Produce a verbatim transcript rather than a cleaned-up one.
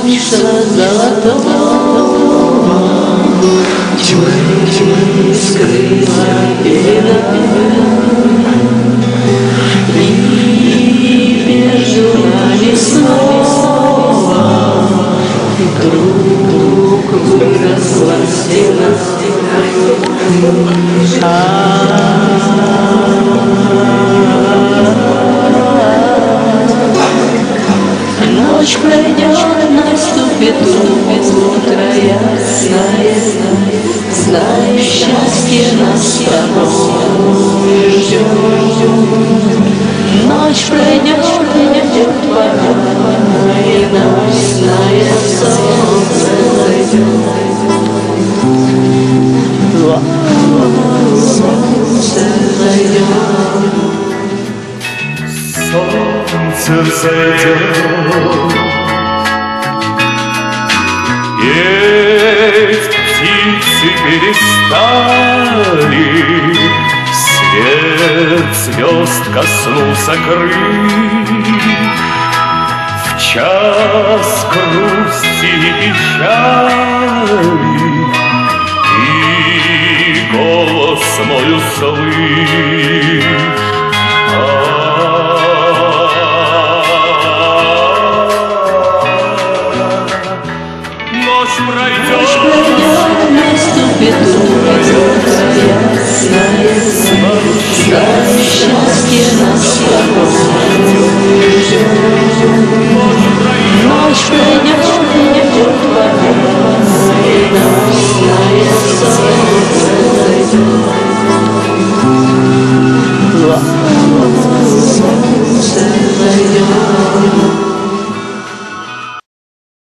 лучше золотого, тьмы, тьмы скрыла пелена, и между нами снова вдруг выросла стена. Ночь пройдет, наступит утро ясное, знаю, счастье нас с тобой ждет. Ночь пройдет, идет пора, и ночное солнце зайдет. Солнце зайдет. Солнце взойдет, петь птицы перестали, свет звезд коснулся крыль. В час грусти и печали и голос мой услышь. Ночь пройдет, наступит утро ясное, знаю, счастье нас с тобой ждет. Ночь пройдет, идет пора, и ночное солнце зайдет. Солнце